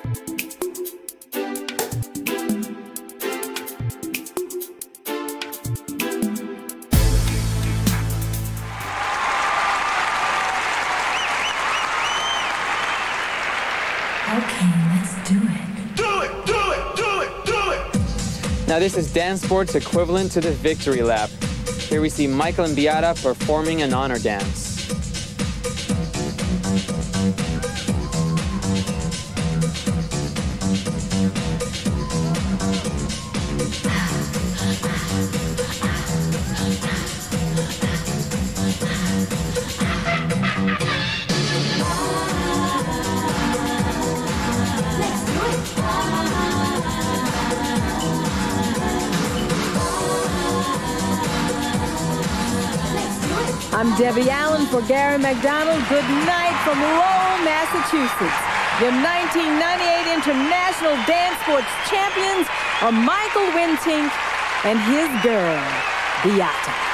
Okay, let's do it. Do it, do it, do it, do it! Now this is Dancesport's equivalent to the victory lap. Here we see Michael and Beata performing an honor dance. I'm Debbie Allen for Gary McDonald. Good night from Lowell, Massachusetts. Your 1998 International Dancesport champions are Michael Wentink and his girl, Beata.